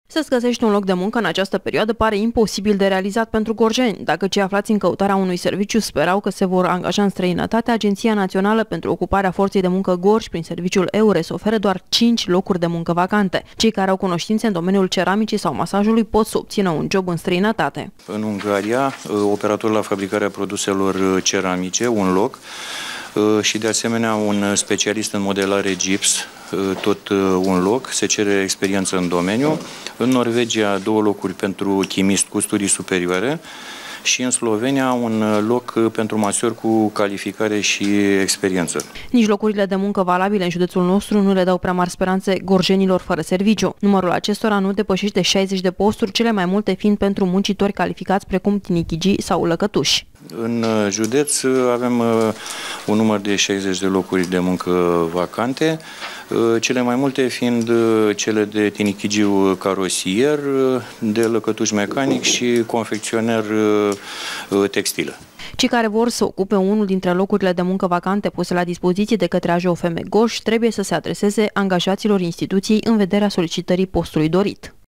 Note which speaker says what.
Speaker 1: Să-ți găsești un loc de muncă în această perioadă pare imposibil de realizat pentru gorjeni. Dacă cei aflați în căutarea unui serviciu sperau că se vor angaja în străinătate, Agenția Națională pentru Ocuparea Forței de Muncă Gorj, prin serviciul EURES, oferă doar 5 locuri de muncă vacante. Cei care au cunoștințe în domeniul ceramicii sau masajului pot să obțină un job în străinătate.
Speaker 2: În Ungaria, operator la fabricarea produselor ceramice, un loc, și de asemenea un specialist în modelare gips, tot un loc, se cere experiență în domeniu. În Norvegia 2 locuri pentru chimist cu studii superioare și în Slovenia un loc pentru masior cu calificare și experiență.
Speaker 1: Nici locurile de muncă valabile în județul nostru nu le dau prea mari speranțe gorjenilor fără serviciu. Numărul acestora nu depășește 60 de posturi, cele mai multe fiind pentru muncitori calificați precum tinichigii sau lăcătuși.
Speaker 2: În județ avem un număr de 60 de locuri de muncă vacante, cele mai multe fiind cele de tinichigiu carosier, de lăcătuș mecanic și confecționer textilă.
Speaker 1: Cei care vor să ocupe unul dintre locurile de muncă vacante puse la dispoziție de către AJOFM Gorj trebuie să se adreseze angajaților instituției în vederea solicitării postului dorit.